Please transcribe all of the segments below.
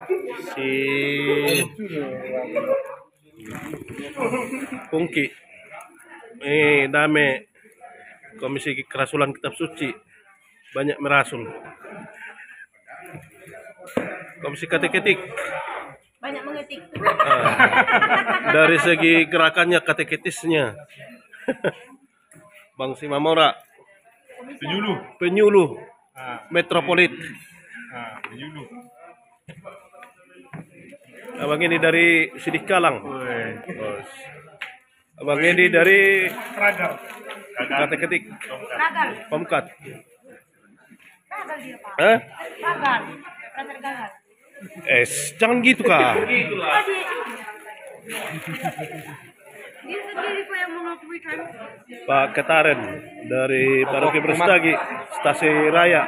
Si Pungki. Dame Komisi Kerasulan Kitab Suci. Banyak merasul. Komisi Kateketik. Banyak mengetik. Dari segi gerakannya kateketisnya. Bang Simamora. Penyuluh. Metropolit. Penyuluh. Abang ini dari Sidikalang. Abang ini dari Kateketik. Ragal. Pemkat. Ragal dia, Pak. Hah? Ragal. Ragal gagal. Jangan gitu kak. Dia sendiri kok yang mengakui kan. Pak Ketaren dari Paroki Brastagi, Stasi Raya.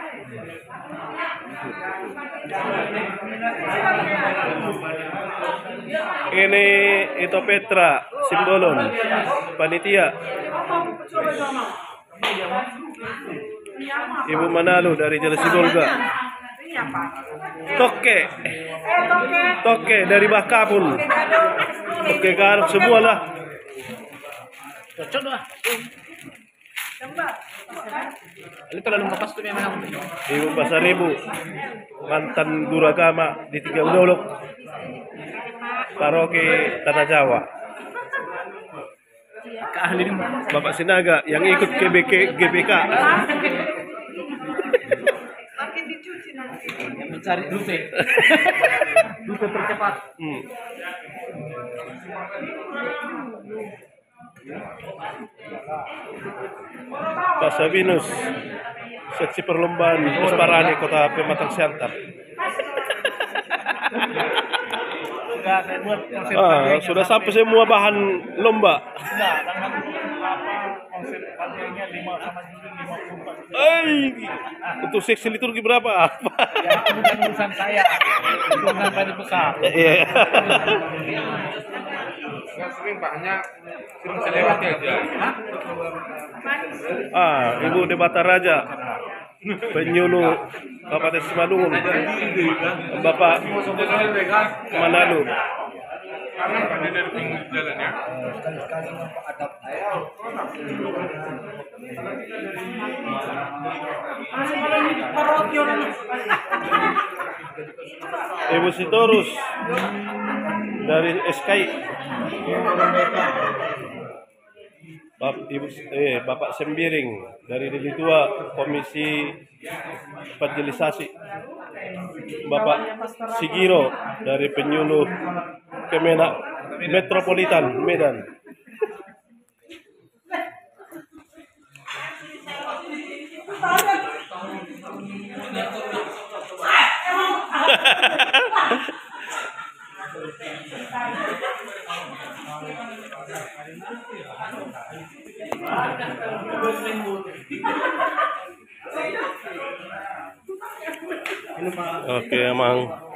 Ini Ito Petra, Simbolon, panitia. Ibu Manalu dari Jalan Sibolga. Toke dari Bakapun. Toke Garuk semua lah. Cocok lah. Ini terlalu lepas tuh memang. Ibu Basaribu, mantan guru agama di Tiga Udolok, Paroki Tanah Jawa. Keahli ini. Bapak Sinaga yang ikut GBK. Makin dicuci nanti. Mencari rute. Rute tercepat. Pak Sabinus, seksi perlombaan Pusparani Kota Pematang Siantar. Saya buat Sudah sampai semua bahan lomba. Sudah, dengan konsep kajiannya 5 sama Juli 54. Untuk seksi liturgi berapa? Ya, itu bukan urusan saya. Itu urusan tadi besar. Iya. Sering banyak sering saya lewati aja. Ibu Debata Raja, penyuluh Kabupaten Simalungun, Bapak Manalu. Karena pada dari pinggir jalan ya. Ibu Sitorus dari SKI. Bapak Sembiring dari Deli Tua Komisi Evangelisasi. Bapak Sigiro dari penyuluh Kemenak Metropolitan Medan. Oke, emang